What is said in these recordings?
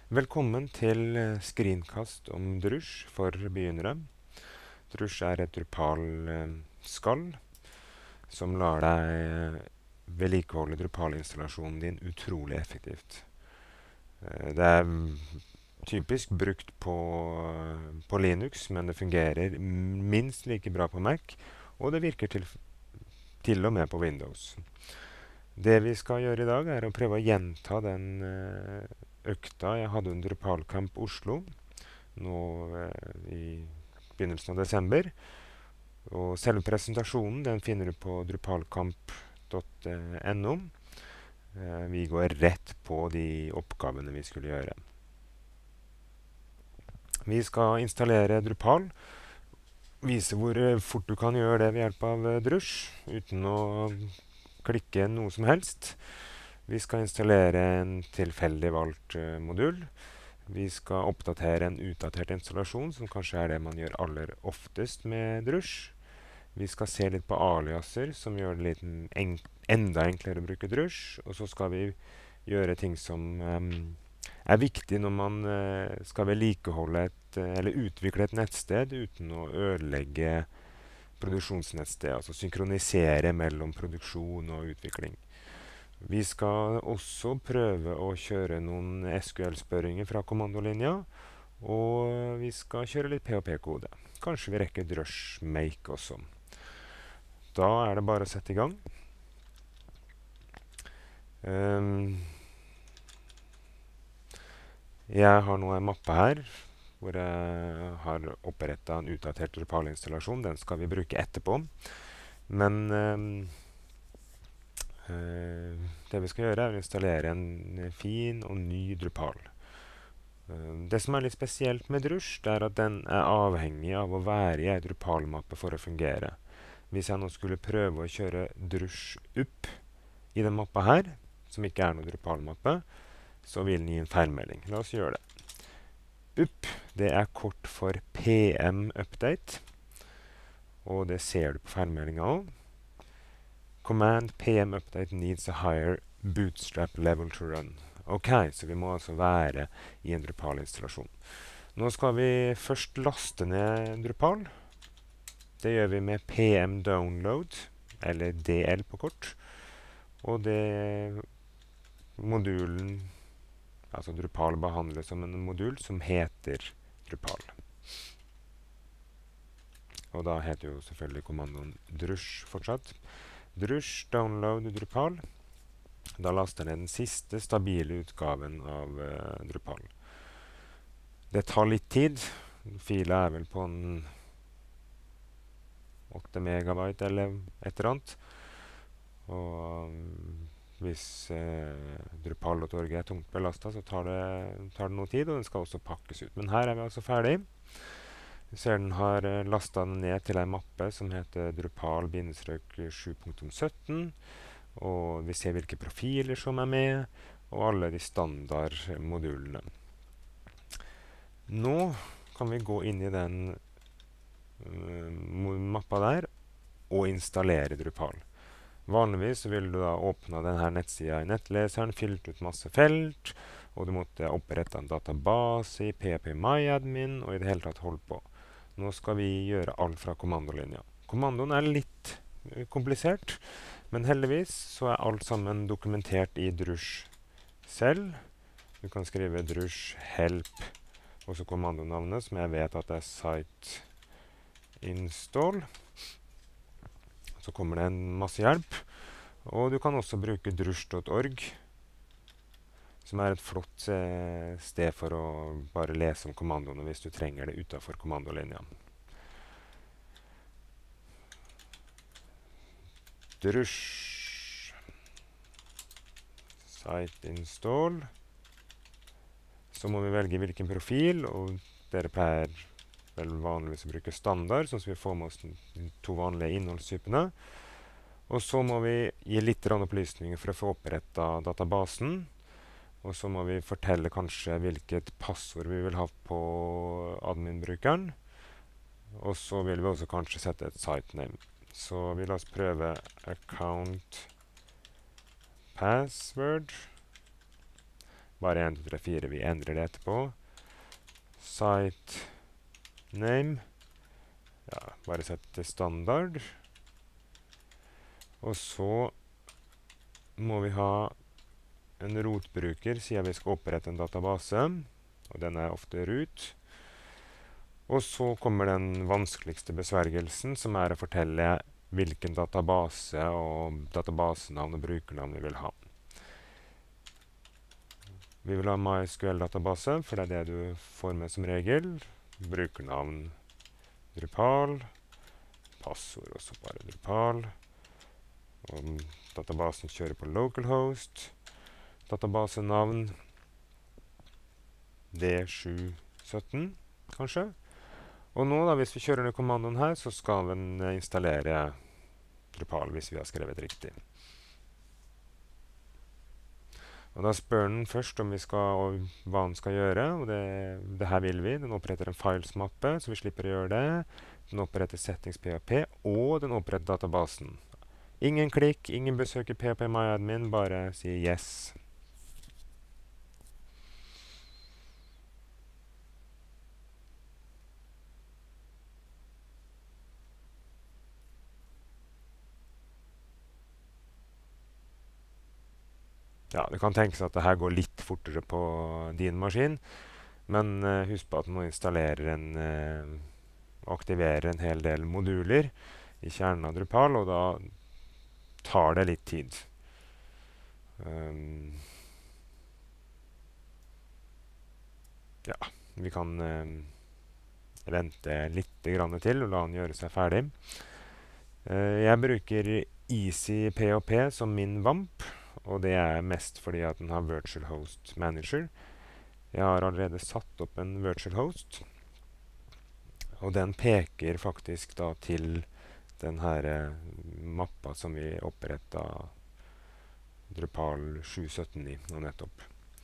Velkommen til screenkast om Drush for begynnere. Drush er et Drupal-skall som lar deg vedlikeholde Drupal-installasjonen din utrolig effektivt. Det er typisk brukt på Linux, men det fungerer minst like bra på Mac, og det virker til og med på Windows. Det vi skal gjøre i dag, er å prøve å gjenta den økta jeg hadde under Drupalcamp Oslo nå i begynnelsen av desember. Og selve presentasjonen den finner du på drupalcamp.no. Vi går rett på de oppgavene vi skulle gjøre. Vi skal installere Drupal. Vise hvor fort du kan gjøre det ved hjelp av Drush, uten å klikke noe som helst. Vi skal installere en tilfeldig valgt modul. Vi skal oppdatere en utdatert installasjon, som kanskje er det man gjør aller oftest med Drush. Vi skal se litt på aliaser, som gjør det litt enda enklere å bruke Drush. Og så skal vi gjøre ting som er viktig når man skal vedlikeholde eller utvikle et nettsted uten å ødelegge produksjonsnettsted, altså synkronisere mellom produksjon og utvikling. Vi skal også prøve å kjøre noen SQL-spørringer fra kommandolinja, og vi skal kjøre litt PHP-kode. Kanskje vi rekker Drush Make også. Da er det bare å sette i gang. Jeg har nå en mappe her, hvor jeg har opprettet en utdatert Drupal-installasjon. Den skal vi bruke etterpå. Men det vi skal gjøre er å installere en fin og ny Drupal. Det som er litt spesielt med Drush, det er at den er avhengig av å være i en Drupal-mappe for å fungere. Hvis jeg nå skulle prøve å kjøre Drush up i den mappa her, som ikke er noen Drupal-mappe, så vil den gi en feilmelding. La oss gjøre det. Up, det er kort for PM Update, og det ser du på feilmeldinga også. Command PM Update needs a higher bootstrap level to run. Ok, så vi må altså være i en Drupal-installasjon. Nå skal vi først laste ned Drupal. Det gjør vi med PM Download, eller DL på kort. Og det modulen, altså Drupal behandles som en modul som heter Drupal. Og da heter jo selvfølgelig kommandoen Drush fortsatt. Drush download Drupal. Da laster den siste stabile utgaven av Drupal. Det tar litt tid. Fila er vel på en 8 megabyte eller et eller annet. Og hvis Drupal.org er tungt belastet, så tar det noe tid, og den skal også pakkes ut. Men her er vi altså ferdig. Vi ser den har lastet den ned til en mappe som heter Drupal-7.17, og vi ser hvilke profiler som er med, og alle de standardmodulene. Nå kan vi gå inn i den mappa der, og installere Drupal. Vanligvis så vil du da åpne denne nettsida i nettleseren, fylt ut masse felt, og du måtte opprette en database i PHP-MyAdmin, og i det hele tatt holde på. Nå skal vi gjøre alt fra kommandolinja. Kommandoen er litt komplisert, men heldigvis så er alt sammen dokumentert i Drush selv. Du kan skrive Drush help, og så kommandonavnet, som jeg vet at det er site install. Så kommer det en masse hjelp. Og du kan også bruke drush.org, som er et flott sted for å bare lese om kommandoene hvis du trenger det utenfor kommandolinja. Drush site install. Så må vi velge hvilken profil, og dere pleier vel vanligvis å bruke standard, sånn som vi får med oss de to vanlige innholdstypene. Og så må vi gi litt opplysninger for å få opprettet databasen. Og så må vi fortelle kanskje hvilket passord vi vil ha på admin-brukeren. Og så vil vi også kanskje sette et site name. Så vi la oss prøve account password. bare 1, 2, 3, 4. Vi endrer det etterpå. Site name. Ja, bare sett til standard. Og så må vi ha en rotbruker, siden vi skal opprette en database. Og den er ofte root. Og så kommer den vanskeligste besvergelsen, som er å fortelle hvilken database og databasenavn og brukernavn vi vil ha. Vi vil ha MySQL-database, for det er det du får med som regel. Brukernavn Drupal. Passord også bare Drupal. Og databasen kjører på localhost. Databasenavn D717, kanskje. Og nå da, hvis vi kjører den kommandoen her, så skal den installere Drupal hvis vi har skrevet riktig. Og da spør den først om vi skal, og hva den skal gjøre, og det her vil vi. Den oppretter en files-mappe, så vi slipper å gjøre det. Den oppretter settings.php, og den oppretter databasen. Ingen klikk, ingen besøker php-myadmin, bare si yes. Ja, det kan tenkes at det her går litt fortere på din maskin, men husk på at den nå installerer aktiverer en hel del moduler i kjernen av Drupal, og da tar det litt tid. Ja, vi kan vente litt grann til og la den gjøre seg ferdig. Jeg bruker EasyPHP som min VAMP, og det er mest fordi at den har Virtual Host Manager. Jeg har allerede satt opp en Virtual Host, og den peker faktisk da til den her mappa som vi opprettet Drupal 7.17 i nå nettopp.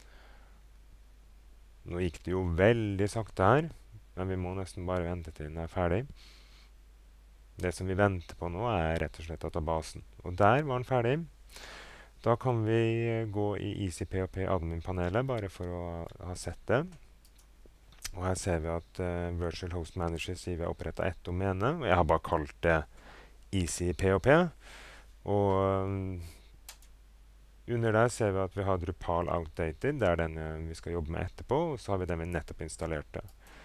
Nå gikk det jo veldig sakte her, men vi må nesten bare vente til den er ferdig. Det som vi venter på nå er rett og slett databasen, og der var den ferdig. Da kan vi gå i EasyPHP admin-panelet, bare for å ha sett det. Og her ser vi at Virtual Host Manager sier vi har opprettet ett domene, og jeg har bare kalt det EasyPHP. Og under der ser vi at vi har Drupal Outdated, det er den vi skal jobbe med etterpå, og så har vi den vi nettopp installerte.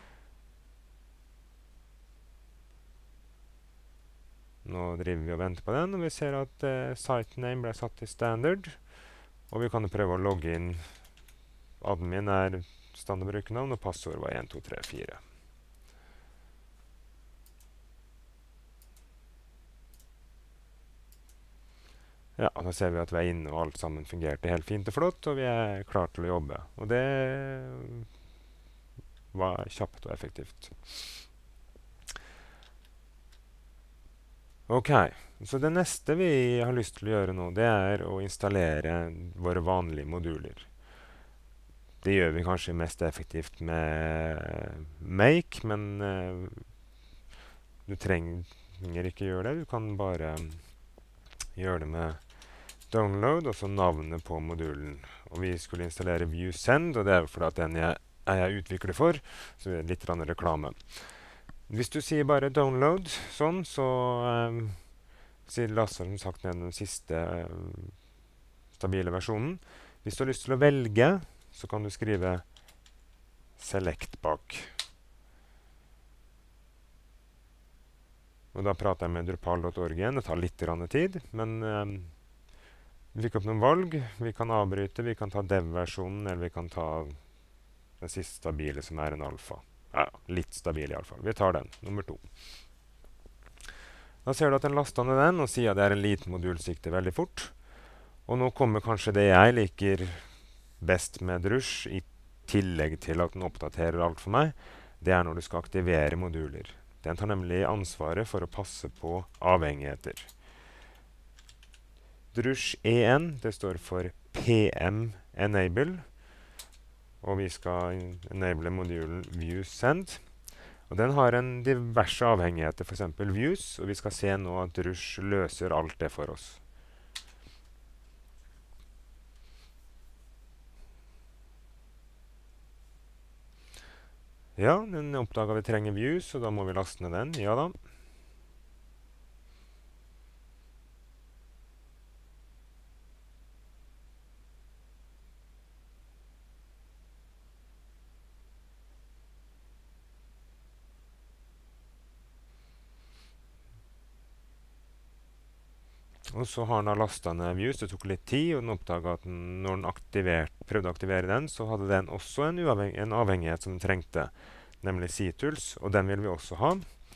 Nå driver vi og venter på den, og vi ser at site name ble satt til standard. Og vi kan prøve å logge inn. Admin er standard brukernavn, og passord var 1, 2, 3, 4. Ja, da ser vi at vi er inne, og alt sammen fungerte helt fint og flott, og vi er klare til å jobbe. Og det var kjapt og effektivt. Ok, så det neste vi har lyst til å gjøre nå, det er å installere våre vanlige moduler. Det gjør vi kanskje mest effektivt med Make, men du trenger ikke gjøre det. Du kan bare gjøre det med download, og så navnet på modulen. Og vi skulle installere ViewSend, og det er jo fordi at den jeg utvikler for, så det er litt reklame. Hvis du sier bare download, sånn, så sier Lasse som sagt ned den siste stabile versjonen. Hvis du har lyst til å velge, så kan du skrive select bak. Og da prater jeg med drupal.org igjen. Det tar litt tid, men vi fikk opp noen valg. Vi kan avbryte, vi kan ta dev-versjonen, eller vi kan ta den siste stabile som er en alfa. Ja, litt stabil i alle fall. Vi tar den, nummer 2. Da ser du at den lastet ned den, og sier at det er en liten modul, så gikk det veldig fort. Og nå kommer kanskje det jeg liker best med Drush, i tillegg til at den oppdaterer alt for meg. Det er når du skal aktivere moduler. Den tar nemlig ansvaret for å passe på avhengigheter. Drush EN, det står for PM Enable. Og vi skal enable modulen ViewSend. Og den har en diverse avhengigheter, for eksempel views, og vi skal se nå at Drush løser alt det for oss. Ja, den oppdaget vi trenger views, så da må vi laste ned den. Ja da. Og så har den da lastet ned views. Det tok litt tid, og den oppdaget at når den prøvde å aktivere den, så hadde den også en avhengighet som den trengte, nemlig C-tools, og den vil vi også ha.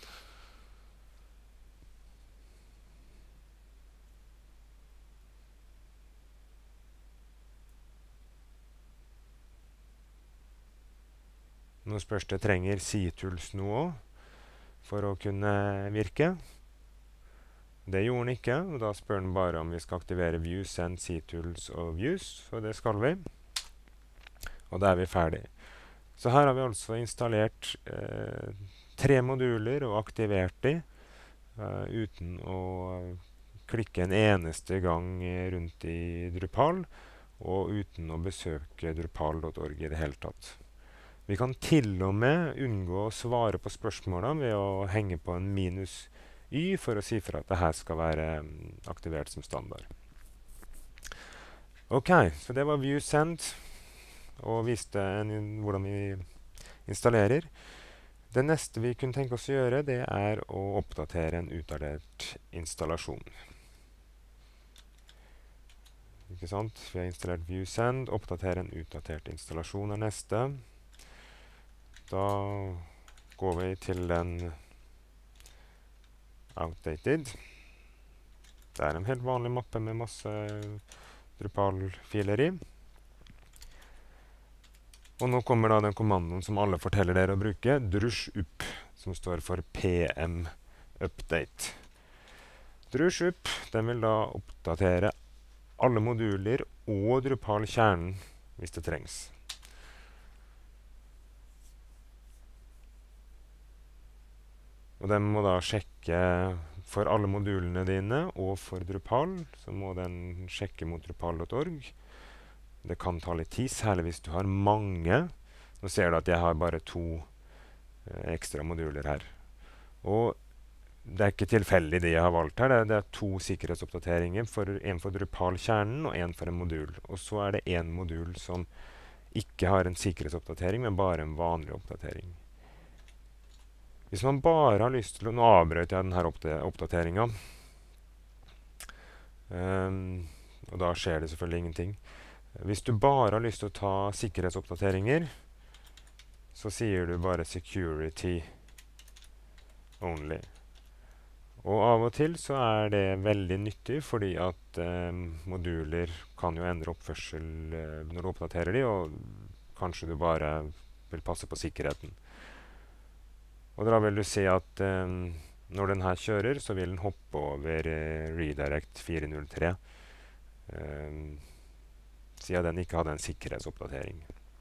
Nå spørs det, trenger C-tools nå også for å kunne virke. Det gjorde den ikke, og da spør den bare om vi skal aktivere views, send C-tools og views, og det skal vi. Og da er vi ferdig. Så her har vi altså installert 3 moduler og aktivert de uten å klikke en eneste gang rundt i Drupal, og uten å besøke drupal.org i det hele tatt. Vi kan til og med unngå å svare på spørsmålene ved å henge på en minus Y for å si for at dette skal være aktivert som standard. Ok, så det var view send, og viste hvordan vi installerer. Det neste vi kunne tenke oss å gjøre, det er å oppdatere en utdatert installasjon. Ikke sant? Vi har installert view send, oppdatere en utdatert installasjon er neste. Da går vi til den outdated. Det er en helt vanlig mappe med masse Drupal-filer i. Og nå kommer da den kommandoen som alle forteller dere å bruke, drush up, som står for PM update. Drush up, den vil da oppdatere alle moduler og Drupal-kjernen hvis det trengs. Og den må da sjekke for alle modulene dine, og for Drupal, så må den sjekke mot drupal.org. Det kan ta litt tid, særlig hvis du har mange. Nå ser du at jeg har bare 2 ekstra moduler her. Og det er ikke tilfeldig det jeg har valgt her. Det er 2 sikkerhetsoppdateringer, en for Drupal-kjernen og en for en modul. Og så er det en modul som ikke har en sikkerhetsoppdatering, men bare en vanlig oppdatering. Hvis man bare har lyst til å... Nå avbrøt jeg denne oppdateringen. Og da skjer det selvfølgelig ingenting. Hvis du bare har lyst til å ta sikkerhetsoppdateringer, så sier du bare security only. Og av og til så er det veldig nyttig, fordi at moduler kan jo endre oppførsel når du oppdaterer de, og kanskje du bare vil passe på sikkerheten. Og da vil du se at når den her kjører, så vil den hoppe over redirect 403, siden den ikke hadde en sikkerhetsoppdatering.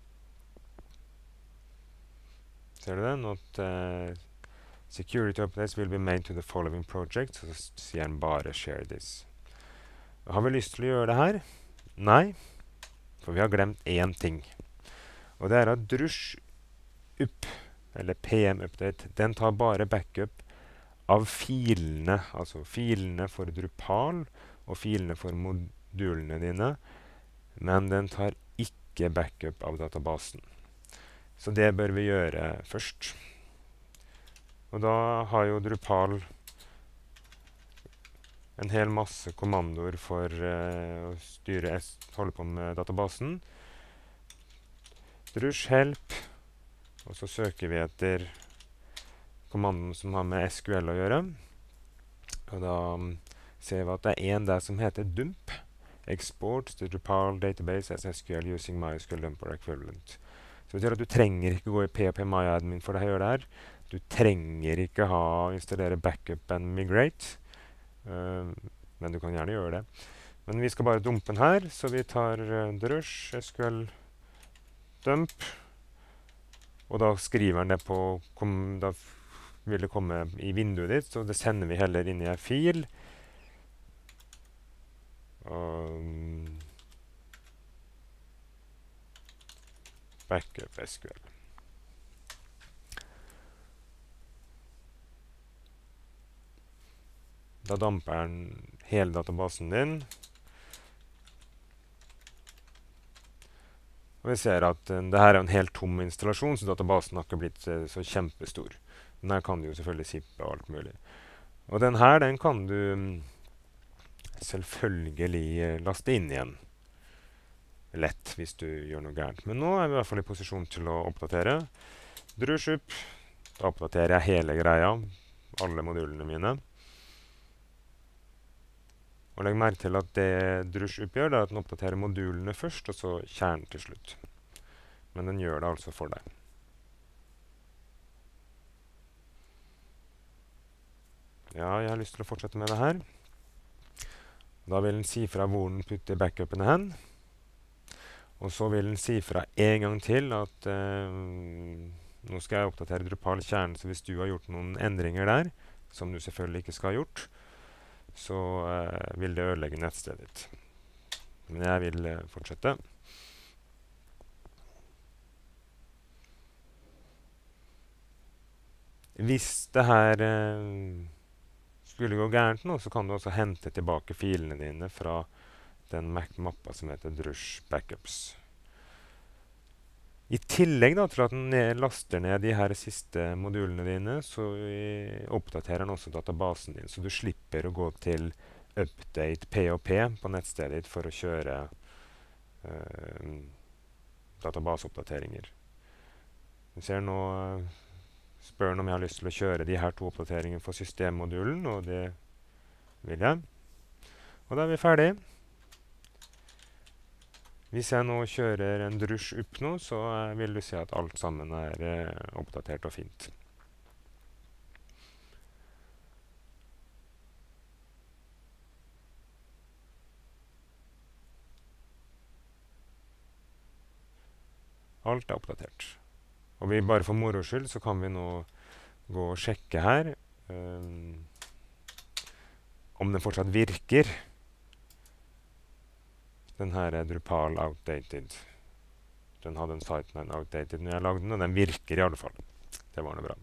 Ser du den? At security updates will be made to the following project, så sier den bare share this. Har vi lyst til å gjøre det her? Nei, for vi har glemt én ting. Og det er at drush up, eller PM update, den tar bare backup av filene, altså filene for Drupal og filene for modulene dine, men den tar ikke backup av databasen. Så det bør vi gjøre først. Og da har jo Drupal en hel masse kommandoer for å holde på med databasen. Drush help, og så søker vi etter kommandoen som har med SQL å gjøre. Og da ser vi at det er en der som heter dump. Export to Drupal database as SQL using MySQL dump or equivalent. Så det betyr at du trenger ikke gå i PHP MyAdmin for å gjøre det her. Du trenger ikke installere backup and migrate. Men du kan gjerne gjøre det. Men vi skal bare dumpe den her, så vi tar drush SQL dump. Og da skriver den det på, da vil det komme i vinduet ditt, så det sender vi heller inn i en fil. Backup SQL. Da damper den hele databasen din. Og vi ser at det her er en helt tom installasjon, så databasen har ikke blitt så kjempestor. Den her kan du jo selvfølgelig zippe og alt mulig. Og den her, den kan du selvfølgelig laste inn igjen. Lett hvis du gjør noe gærent. Men nå er vi i hvert fall i posisjon til å oppdatere. Drusj opp. Da oppdaterer jeg hele greia. Alle modulene mine. Og legg merke til at det Drush oppgjør, det er at den oppdaterer modulene først, og så kjernen til slutt. Men den gjør det altså for deg. Ja, jeg har lyst til å fortsette med det her. Da vil den si fra hvor den putter backupene hen. Og så vil den si fra en gang til at nå skal jeg oppdatere Drupal kjernen, så hvis du har gjort noen endringer der, som du selvfølgelig ikke skal ha gjort, så vil det ødelegge nettstedet ditt. Men jeg vil fortsette. Hvis det her skulle gå gærent nå, så kan du også hente tilbake filene dine fra den mappa som heter Drush Backups. I tillegg da, til at den laster ned de her siste modulene dine, så oppdaterer den også databasen din, så du slipper å gå til update POP på nettstedet ditt for å kjøre databaseoppdateringer. Du ser nå, spør den om jeg har lyst til å kjøre de her 2 oppdateringene for systemmodulen, og det vil jeg. Og da er vi ferdig. Hvis jeg nå kjører en Drush opp nå, så vil du se at alt sammen er oppdatert og fint. Alt er oppdatert. Og bare for moro skyld så kan vi nå gå og sjekke her om den fortsatt virker. Den her er Drupal outdated. Den hadde en sitemine outdated når jeg lagde den, og den virker i alle fall. Det var noe bra.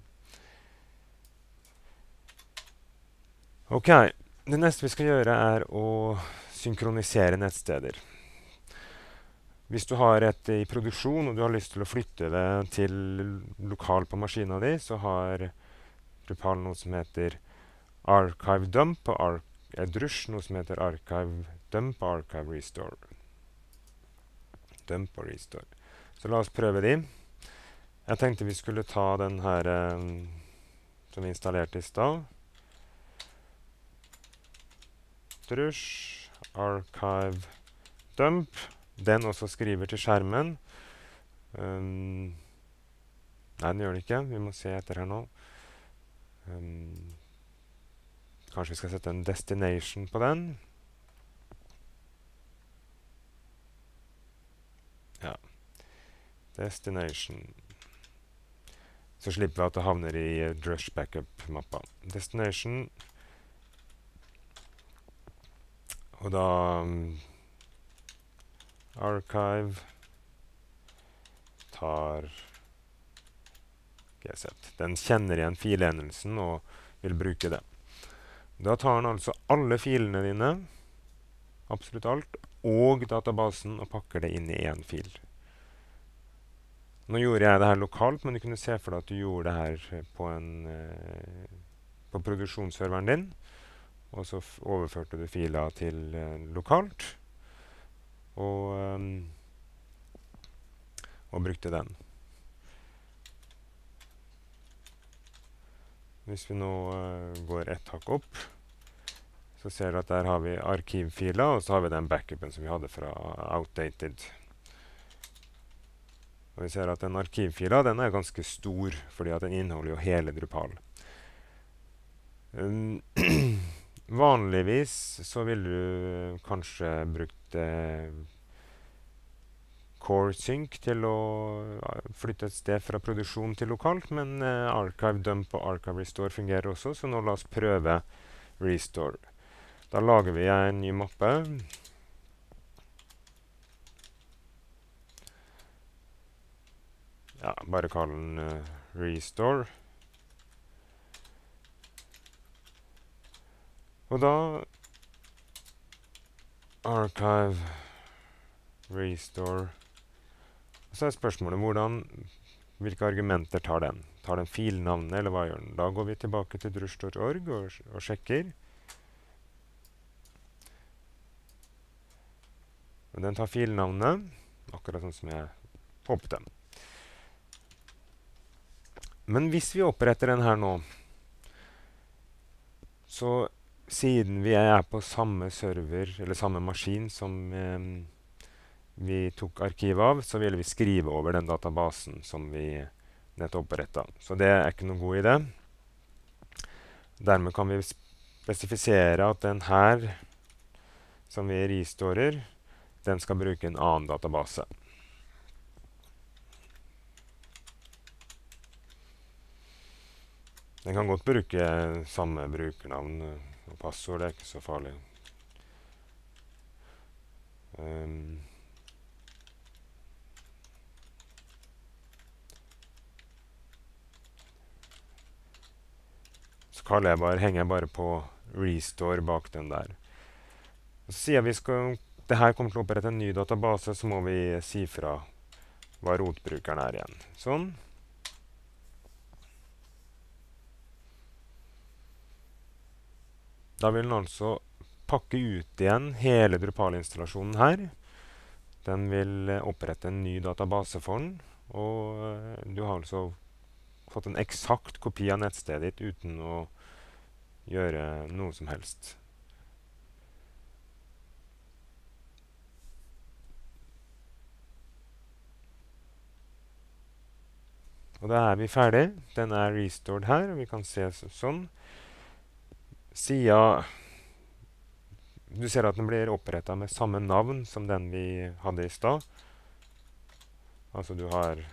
Ok, det neste vi skal gjøre er å synkronisere nettsteder. Hvis du har et i produksjon, og du har lyst til å flytte det til lokal på maskinen din, så har Drupal noe som heter Archive Dump, og Drush noe som heter Archive Dump og Archive Restore. Dump og Restore. Så la oss prøve de. Jeg tenkte vi skulle ta den her som vi installerte i stad. Drush, Archive Dump. Den også skriver til skjermen. Nei, den gjør det ikke. Vi må se etter her nå. Kanskje vi skal sette en destination på den. Ja. Destination. Så slipper vi at det havner i Drush Backup-mappa. Destination. Og da Archive tar GZ. Den kjenner igjen filendelsen og vil bruke det. Da tar den altså alle filene dine, absolutt alt, og databasen og pakker det inn i en fil. Nå gjorde jeg det her lokalt, men du kunne se for deg at du gjorde det her på produksjonsserveren din, og så overførte du fila til lokalt, og brukte den. Hvis vi nå går ett hakk opp, så ser du at der har vi arkivfiler, og så har vi den backupen som vi hadde fra outdated. Og vi ser at den arkivfila, den er ganske stor, fordi at den inneholder jo hele Drupal. Vanligvis så vil du kanskje brukt Core Sync til å flytte et sted fra produksjon til lokalt, men Archive Dump og Archive Restore fungerer også, så nå la oss prøve Restore. Da lager vi en ny mappe. Ja, bare kall den Restore. Og da archive, restore. Og så er spørsmålet hvilke argumenter tar den? Tar den filnavnet, eller hva gjør den? Da går vi tilbake til drush.org og sjekker. Og den tar filnavnet, akkurat sånn som jeg håpte. Men hvis vi oppretter den her nå, så siden vi er på samme server, eller samme maskin som vi tok arkivet av, så vil vi skrive over den databasen som vi nettopp opprettet. Så det er ikke noen god idé. Dermed kan vi spesifisere at den her, som vi restorer, den skal bruke en annen database. Den kan godt bruke samme brukernavn og passord, det er ikke så farlig. Så henger jeg bare på restore bak den der. Og så sier vi det her kommer til å opprette en ny database, så må vi si fra hva rotbrukeren er igjen. Sånn. Da vil den altså pakke ut igjen hele Drupal-installasjonen her. Den vil opprette en ny database for den, og du har altså fått en eksakt kopi av nettstedet ditt uten å gjøre noe som helst. Og da er vi ferdig. Den er restored her, og vi kan se sånn. Du ser at den blir opprettet med samme navn som den vi hadde i stad. Altså du har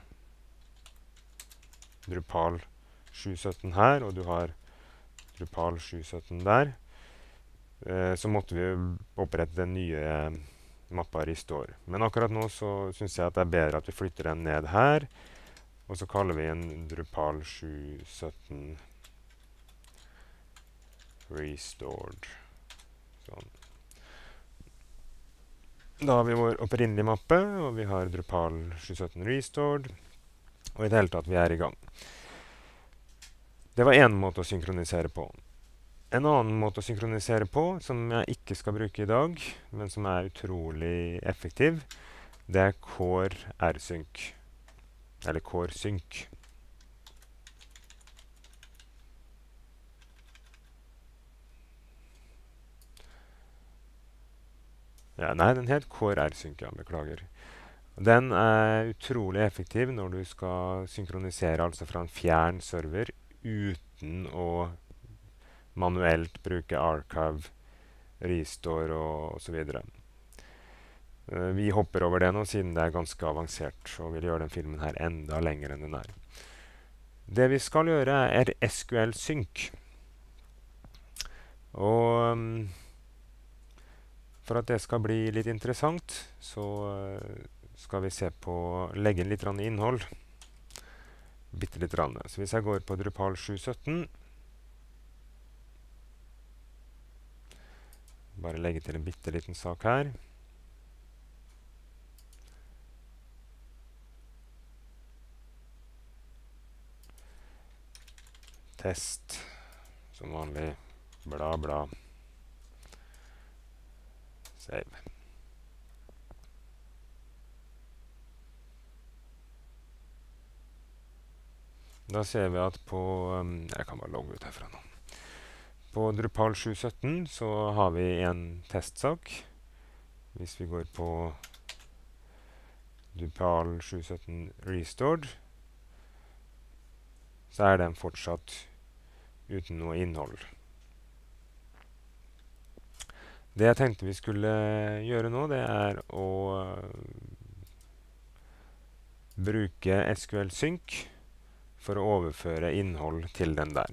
Drupal 717 her, og du har Drupal 717 der. Så måtte vi opprette den nye mappa restore. Men akkurat nå så synes jeg at det er bedre at vi flytter den ned her, og så kaller vi en Drupal 717 restored. Sånn. Da har vi vår opprinnelige mappe, og vi har Drupal 717 restored, og i det hele tatt vi er i gang. Det var en måte å synkronisere på. En annen måte å synkronisere på, som jeg ikke skal bruke i dag, men som er utrolig effektiv, det er Core rsync. Eller Core sync. Ja, nei, den het Core rsync, ja, beklager. Den er utrolig effektiv når du skal synkronisere altså fra en fjern server uten å manuelt bruke archive, restore og så videre. Vi hopper over det nå, siden det er ganske avansert, og vil gjøre den filmen her enda lenger enn den er. Det vi skal gjøre er SQL sync. Og for at det skal bli litt interessant, så skal vi legge inn litt innhold. Bitte litt. Så hvis jeg går på Drupal 717, bare legge til en bitte liten sak her. Test, som vanlig, bla bla, save. Da ser vi at jeg kan bare logge ut herfra nå. På Drupal 717 så har vi en testsak. Hvis vi går på Drupal 717 restored, så er den fortsatt uten noe innhold. Det jeg tenkte vi skulle gjøre nå, det er å bruke SQL sync for å overføre innhold til den der.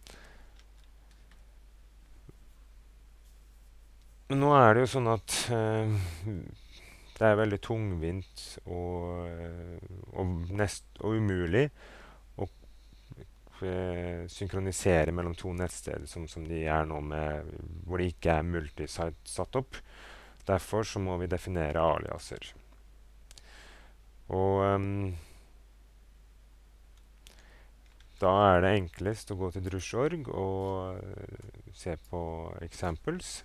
Men nå er det jo sånn at det er veldig tungvint og umulig å synkronisere mellom to nettsteder, som de er nå, hvor det ikke er multisite satt opp. Derfor så må vi definere aliaser. Og da er det enklest å gå til Drush.org og se på examples.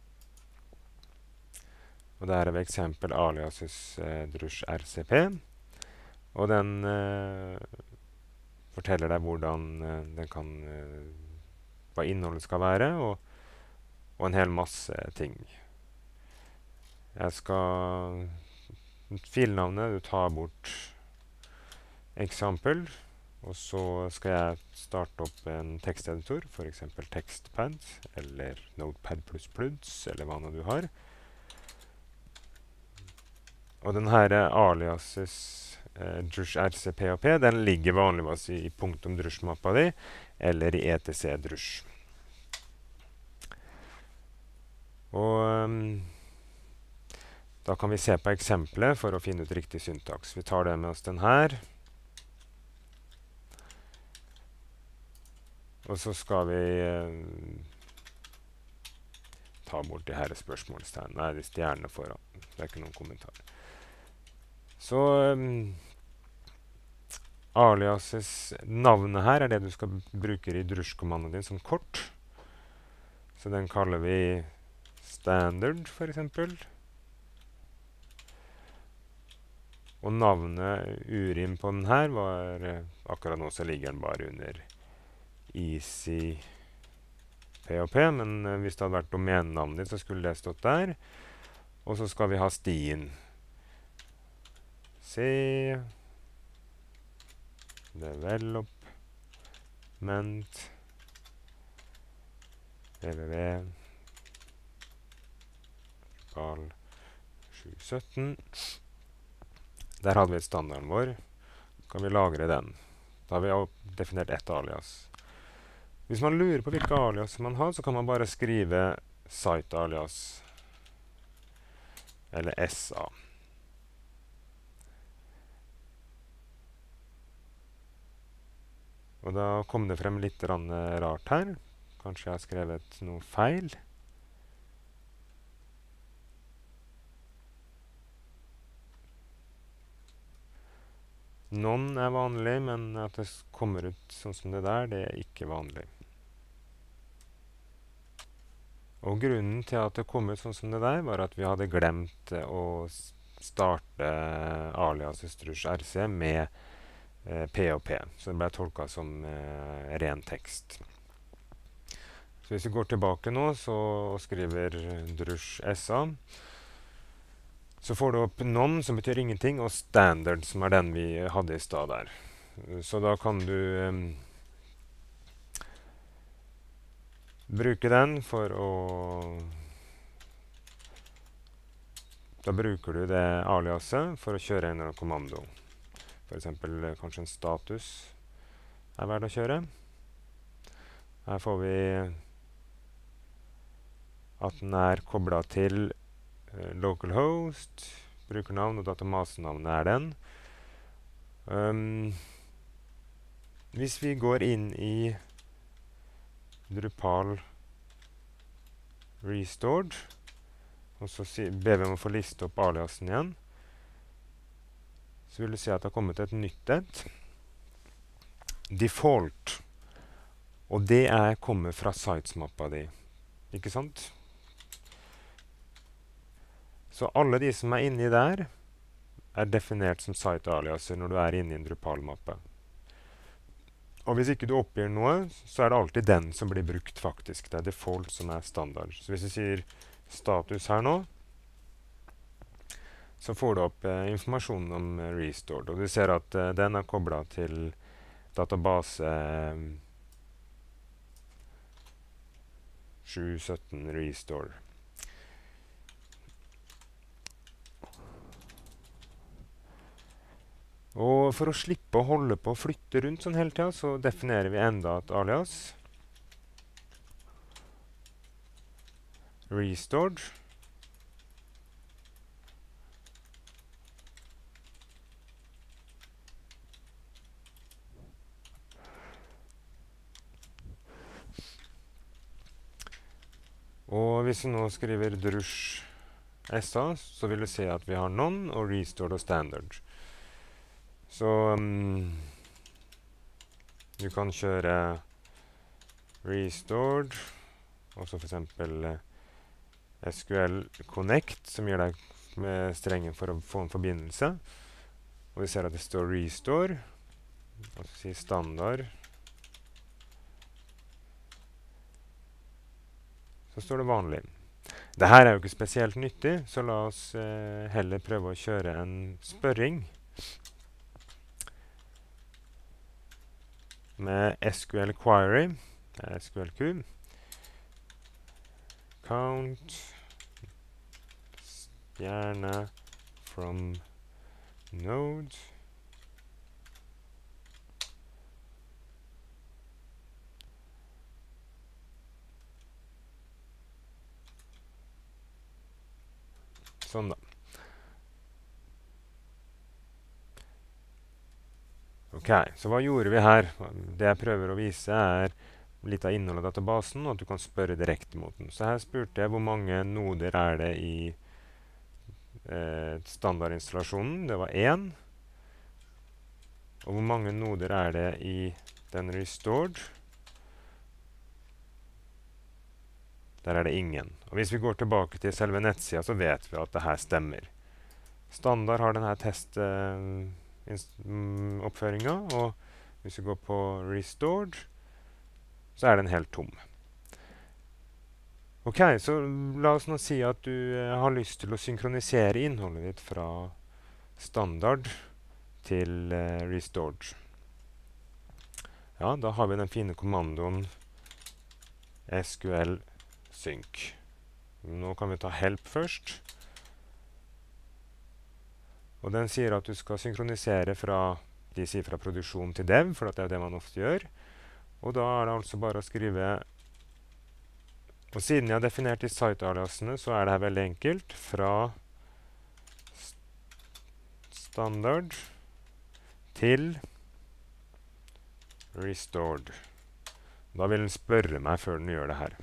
Og der er ved eksempel aliases Drush RCP. Og den forteller deg hvordan den kan, hva innholdet skal være, og en hel masse ting. Jeg skal filnavnet, du tar bort example, og så skal jeg starte opp en teksteditor, for eksempel TextPad, eller Notepad++, eller hva nå du har. Og den her aliases Drush RCP og P, den ligger vanligvis i punktum Drush-mappa di, eller i etc Drush. Og da kan vi se på eksempelet for å finne ut riktig syntaks. Vi tar det med oss den her. Og så skal vi ta bort de her spørsmålstegn. Nei, de stjernene foran. Det er ikke noen kommentar. Så aliases navnet her er det du skal bruke i Drush-kommandoen din som kort. Så den kaller vi standard, for eksempel. Og navnet urim på den her var, akkurat nå så ligger den bare under easy POP, men hvis det hadde vært domenenavnet ditt, så skulle det stått der. Og så skal vi ha stien. C, development, www, Drupal 717. Der hadde vi et standarden vår. Kan vi lagre den. Da har vi definert ett alias. Hvis man lurer på hvilke alias man har, så kan man bare skrive site alias, eller SA. Og da kom det frem litt rart her. Kanskje jeg har skrevet noe feil. Noen er vanlig, men at det kommer ut sånn som det der, det er ikke vanlig. Og grunnen til at det kom ut sånn som det der, var at vi hadde glemt å starte aliases Drush RC med POP, så det ble tolket som ren tekst. Så hvis vi går tilbake nå og skriver Drush SA, så får du opp none, som betyr ingenting, og standard, som er den vi hadde i stad der. Så da kan du bruke den for å... Da bruker du det aliaset for å kjøre en kommando. For eksempel kanskje en status er verdt å kjøre. Her får vi at den er koblet til localhost, brukernavn og datamasenavnet er den. Hvis vi går inn i Drupal restored, og så ber vi om å få liste opp aliasen igjen, så vil du se at det har kommet et nytt et. Default. Og det kommer fra sitesmappa di. Ikke sant? Så alle de som er inni der, er definert som site-aliaser når du er inne i en Drupal-mappe. Og hvis ikke du oppgir noe, så er det alltid den som blir brukt faktisk. Det er default som er standard. Så hvis vi sier status her nå, så får du opp informasjon om restored. Og du ser at den er koblet til database 717 restore. Og for å slippe å holde på å flytte rundt sånn hele tiden, så definerer vi enda et alias. Restored. Og hvis vi nå skriver drush SA, så vil du se at vi har none og restored og standard. Så du kan kjøre restored, og så for eksempel SQL Connect, som gir deg med strengen for å få en forbindelse. Og vi ser at det står restore, og så sier standard. Så står det vanlig. Dette er jo ikke spesielt nyttig, så la oss heller prøve å kjøre en spørring med SQL Query, SQLQ. Count stjerne from node. Sånn da. Ok, så hva gjorde vi her? Det jeg prøver å vise er litt av innholdet av databasen, og at du kan spørre direkte mot den. Så her spurte jeg hvor mange noder er det i standardinstallasjonen. Det var 1. Og hvor mange noder er det i den restored? Der er det ingen. Og hvis vi går tilbake til selve nettsida, så vet vi at det her stemmer. Standard har denne oppføringa, og hvis vi går på restored, så er den helt tom. Ok, så la oss nå si at du har lyst til å synkronisere innholdet ditt fra standard til restored. Ja, da har vi den fine kommandoen SQL sync. Nå kan vi ta help først. Og den sier at du skal synkronisere fra, de sier fra produksjon til dev, for det er det man ofte gjør. Og da er det altså bare å skrive, og siden jeg har definert de site-aliasene, så er det her veldig enkelt, fra standard til restored. Da vil den spørre meg før den gjør det her.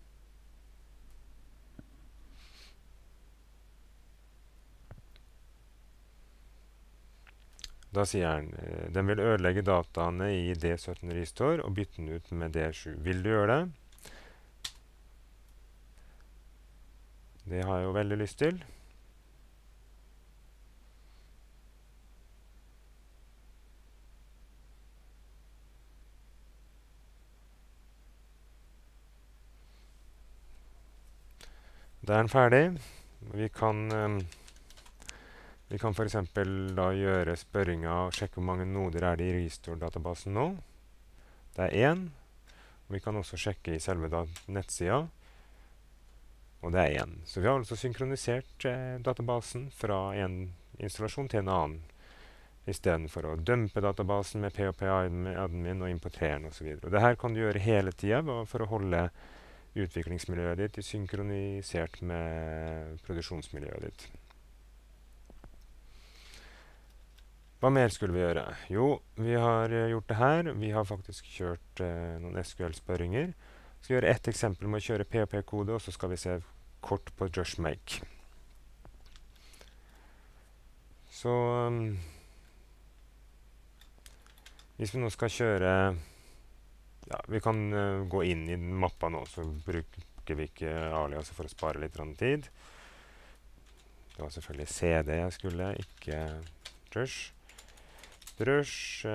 Da sier den vil ødelegge dataene i D17 restore og bytte den ut med D7. Vil du gjøre det? Det har jeg jo veldig lyst til. Da er den ferdig. Vi kan for eksempel da gjøre spørringa og sjekke hvor mange noder er det i restore-databasen nå. Det er 1. Vi kan også sjekke i selve nettsida, og det er 1. Så vi har altså synkronisert databasen fra en installasjon til en annen, i stedet for å dumpe databasen med PHP-admin og importere den og så videre. Og det her kan du gjøre hele tiden for å holde utviklingsmiljøet ditt synkronisert med produksjonsmiljøet ditt. Hva mer skulle vi gjøre? Jo, vi har gjort det her. Vi har faktisk kjørt noen SQL-spørringer. Vi skal gjøre ett eksempel med å kjøre PHP-kode, og så skal vi se kort på just make. Så hvis vi nå skal kjøre, ja, vi kan gå inn i mappa nå, så bruker vi ikke alias for å spare litt tid. Det var selvfølgelig CD jeg skulle, ikke drush. Drush,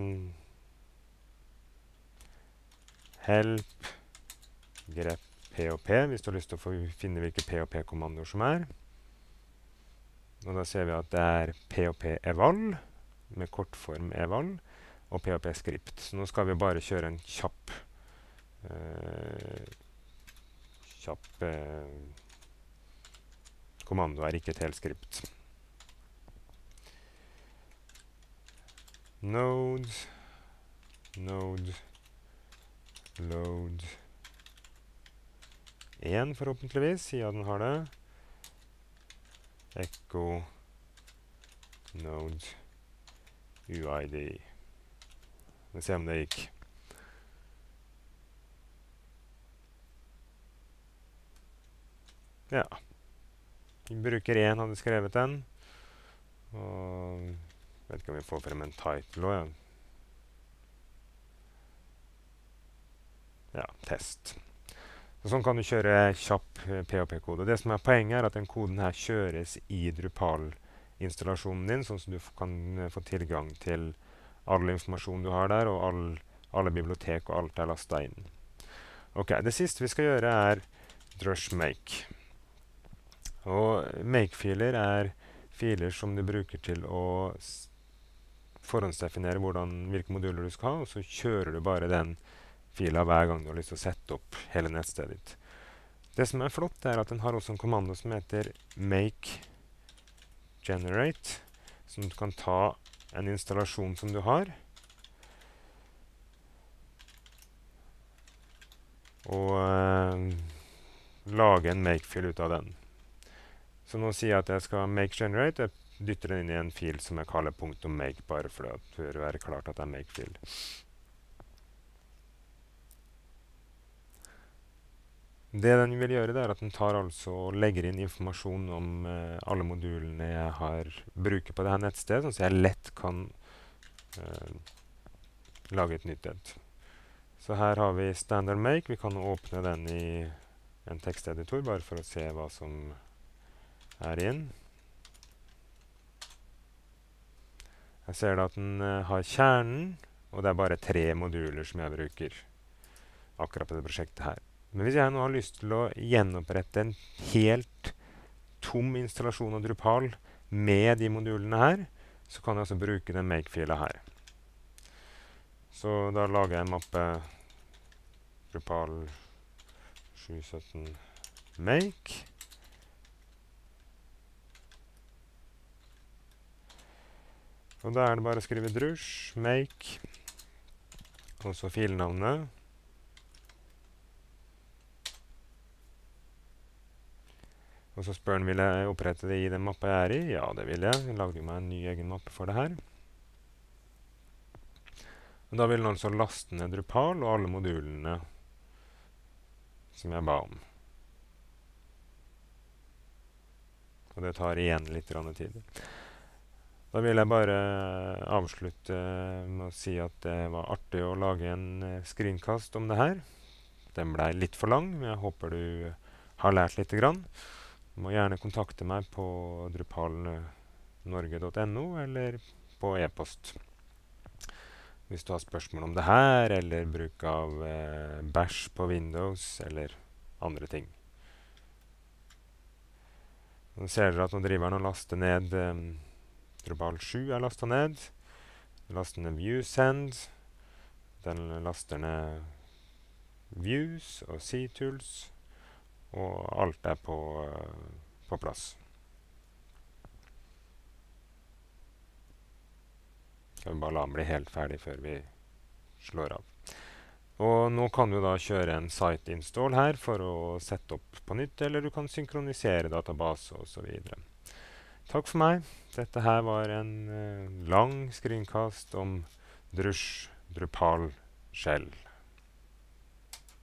help, grep PHP, hvis du har lyst til å finne hvilke PHP-kommandoer som er. Og da ser vi at det er PHP-eval, med kortform eval, og PHP-skript. Så nå skal vi bare kjøre en kjapp kommando er ikke et helt skript. Node, load 1 forhåpentligvis, siden den har det. Echo node UID. Vi ser om det gikk. Ja. Bruker 1 hadde skrevet den. Og vet ikke om vi får frem en title også, ja. Ja, test. Så sånn kan du kjøre kjapp PHP-kode. Det som er poenget er at den koden her kjøres i Drupal-installasjonen din, sånn at du kan få tilgang til all informasjon du har der, og alle bibliotek og alt er lastet inn. Ok, det siste vi skal gjøre er drush make. Og make-filer er filer som du bruker til å forhåndsdefinere hvilke moduler du skal ha, og så kjører du bare den fila hver gang du har lyst til å sette opp hele nettstedet ditt. Det som er flott, er at den har også en kommando som heter make generate, som du kan ta en installasjon som du har, og lage en make-fil ut av den. Så nå sier jeg at jeg skal make generate, jeg dytter den inn i en fil som jeg kaller .make, bare for at det bør være klart at det er make-fil. Det den vil gjøre, det er at den tar altså og legger inn informasjon om alle modulene jeg bruker på dette nettstedet, sånn at jeg lett kan lage et nytt et. Så her har vi standard make. Vi kan åpne den i en teksteditor, bare for å se hva som er inn. Jeg ser da at den har kjernen, og det er bare 3 moduler som jeg bruker akkurat på det prosjektet her. Men hvis jeg nå har lyst til å gjenopprette en helt tom installasjon av Drupal med de modulene her, så kan jeg også bruke den make-fila her. Så da lager jeg en mappe Drupal 717 make. Og da er det bare å skrive drush, make, og så filnavnet. Og så spør den, vil jeg opprette det i den mappa jeg er i? Ja, det vil jeg. Jeg lagde meg en ny egen mappe for det her. Og da vil den altså laste ned Drupal og alle modulene som jeg ba om. Og det tar igjen litt tid. Da vil jeg bare avslutte med å si at det var artig å lage en screencast om det her. Den ble litt for lang, men jeg håper du har lært litt grann. Du må gjerne kontakte meg på drupalnorge.no eller på e-post. Hvis du har spørsmål om det her, eller bruk av bash på Windows, eller andre ting. Nå ser dere at nå driver den og laster ned Drupal 7 er lastet ned. Den laster ned ViewSend. Den laster ned Views og C-tools. Og alt er på plass. Skal vi bare la den bli helt ferdig før vi slår av. Og nå kan du da kjøre en site install her for å sette opp på nytt, eller du kan synkronisere database og så videre. Takk for meg. Dette her var en lang screencast om Drush Drupal Shell.